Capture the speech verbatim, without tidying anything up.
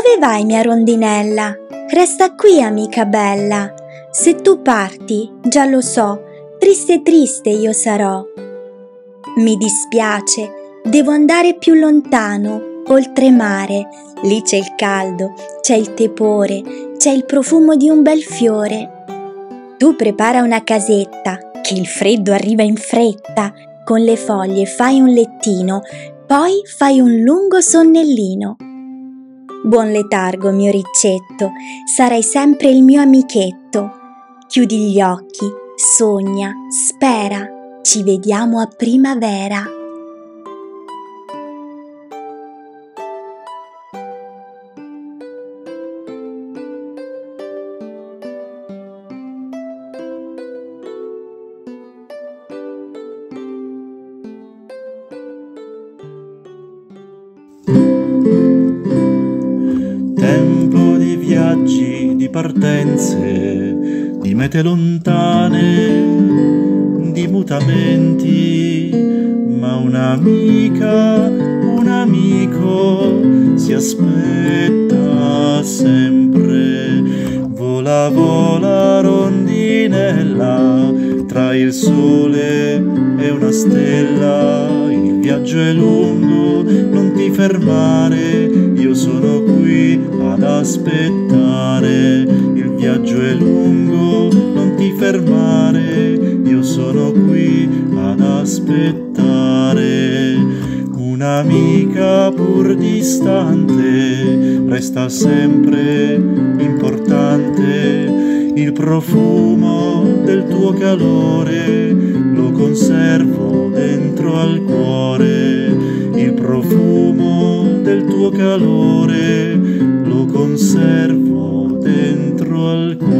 Dove vai, mia rondinella? Resta qui, amica bella. Se tu parti, già lo so, triste triste io sarò. Mi dispiace, devo andare più lontano, oltremare. Lì c'è il caldo, c'è il tepore, c'è il profumo di un bel fiore. Tu prepara una casetta, che il freddo arriva in fretta. Con le foglie fai un lettino, poi fai un lungo sonnellino. Buon letargo, mio riccetto, sarai sempre il mio amichetto. Chiudi gli occhi, sogna, spera, ci vediamo a primavera. Tempo di viaggi, di partenze, di mete lontane, di mutamenti, ma un'amica, un amico si aspetta sempre. Vola, vola, rondinella, tra il sole e una stella. Il viaggio è lungo, non ti fermare, io sono qui ad aspettare. Il viaggio è lungo, non ti fermare, io sono qui ad aspettare. Un'amica pur distante resta sempre importante. Il profumo del tuo calore lo conservo dentro al cuore. Il profumo del tuo calore lo conservo dentro al cuore.